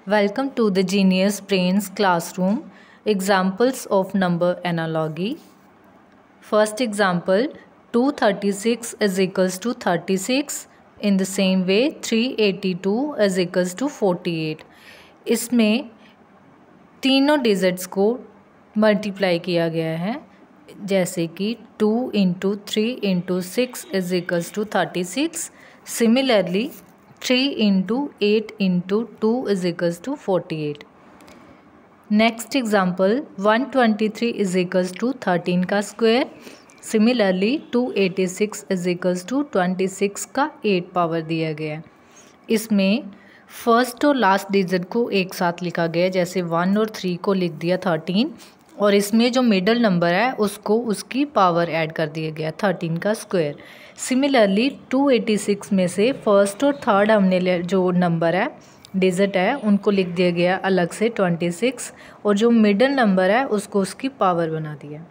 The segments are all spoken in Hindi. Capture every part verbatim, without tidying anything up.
Welcome to the Genius Brains classroom. Examples of number analogy. First example, two hundred thirty-six is equals to thirty-six. In the same way, three hundred eighty-two is equals to forty-eight. इसमें तीनों डिजिट्स को मल्टीप्लाई किया गया है, जैसे कि two into three into six is equals to thirty six. Similarly three into eight into two is equals to forty eight. Next example, one twenty three is equals to thirteen का square. Similarly two eighty six is equals to twenty six का एट पावर दिया गया है. इसमें फर्स्ट और लास्ट डिजिट को एक साथ लिखा गया है, जैसे वन और थ्री को लिख दिया थर्टीन, और इसमें जो मिडल नंबर है उसको उसकी पावर ऐड कर दिया गया थर्टीन का square. Similarly two eighty six में से फर्स्ट और थर्ड हमने जो नंबर है डिजिट है उनको लिख दिया गया अलग से ट्वेंटी सिक्स, और जो मिडल नंबर है उसको उसकी पावर बना दिया.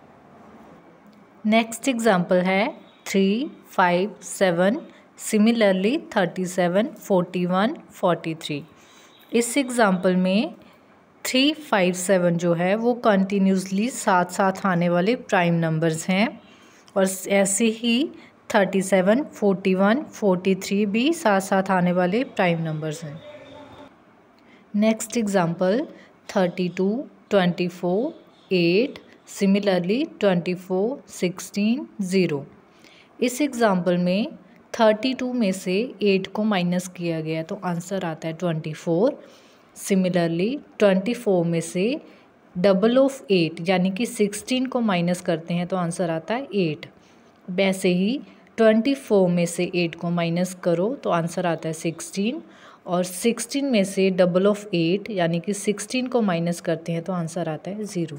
नेक्स्ट एग्जांपल है three five seven. Similarly thirty seven forty one forty three. इस एग्जांपल में थ्री फाइव सेवन जो है वो कंटिन्यूसली साथ साथ आने वाले प्राइम नंबर्स हैं, और ऐसे ही thirty seven forty one forty three भी साथ साथ आने वाले प्राइम नंबर्स हैं. Next example thirty two twenty four eight. Similarly twenty four sixteen zero. इस एग्जांपल में थर्टी टू में से एट को माइनस किया गया तो आंसर आता है twenty four. Similarly twenty four में से डबल ऑफ एट यानी कि सिक्सटीन को माइनस करते हैं तो आंसर आता है एट. वैसे ही ट्वेंटी फोर में से एट को माइनस करो तो आंसर आता है सिक्सटीन, और सिक्सटीन में से डबल ऑफ एट यानी कि सिक्सटीन को माइनस करते हैं तो आंसर आता है zero.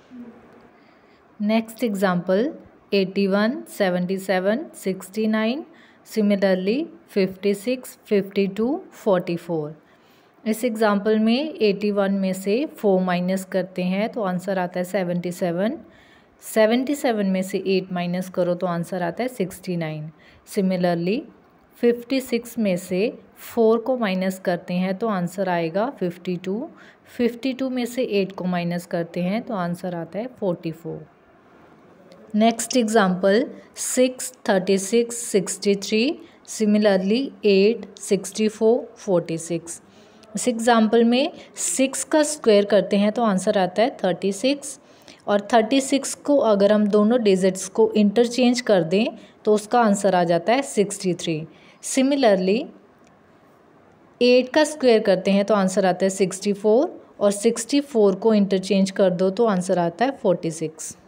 Next example eighty one seventy seven sixty nine. Similarly fifty six fifty two forty four. इस एग्जांपल में एटी वन में से फोर माइनस करते हैं तो आंसर आता है सेवेंटी सेवन. सेवेंटी सेवन में से एट माइनस करो तो आंसर आता है sixty nine. Similarly fifty six में से फोर को माइनस करते हैं तो आंसर आएगा फिफ्टी टू. फिफ्टी टू में से एट को माइनस करते हैं तो आंसर आता है forty four. Next example six thirty six sixty three. Similarly eight sixty four forty six. इस एग्जांपल में सिक्स का स्क्वायर करते हैं तो आंसर आता है थर्टी सिक्स, और थर्टी सिक्स को अगर हम दोनों डिजिट्स को इंटरचेंज कर दें तो उसका आंसर आ जाता है सिक्सटी थ्री. सिमिलरली एट का स्क्वायर करते हैं तो आंसर आता है सिक्सटी फोर, और सिक्सटी फोर को इंटरचेंज कर दो तो आंसर आता है फोर्टी सिक्स.